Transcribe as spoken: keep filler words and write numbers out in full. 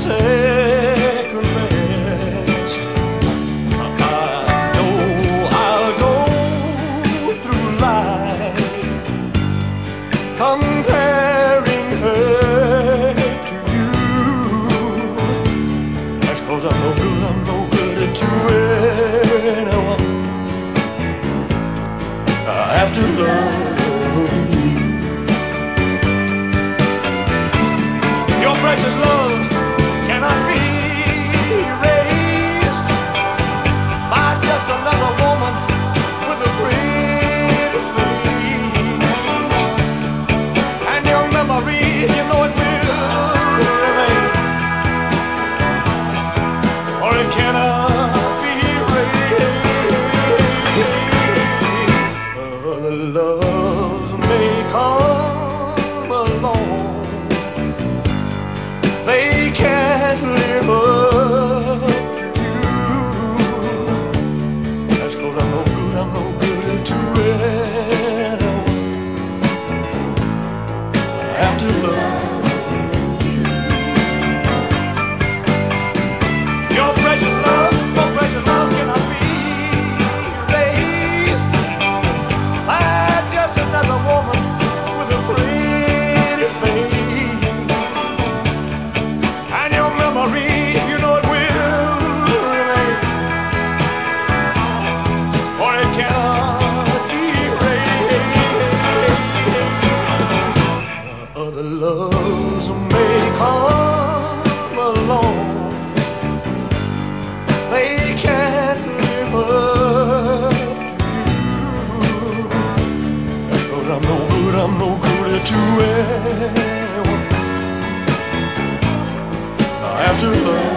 second best. I know I'll go through life comparing her to you. That's 'cause I'm no good, I'm no good to anyone. I have to love you. Your precious love cannot be erased by just another woman with a pretty face. And your memory, you know it will remain, or it cannot be erased. Other loves may come along, they can't live up to you. That's 'cause I'm no good, I'm no good to anyone. I have to love you. Your precious love, your precious love cannot be erased by just another woman with a pretty face. And your memory, you know it will remain, or it cannot be erased. Other loves may come along, they can't live up to you. That's 'cause I'm no good, I'm no good to anyone. I have to love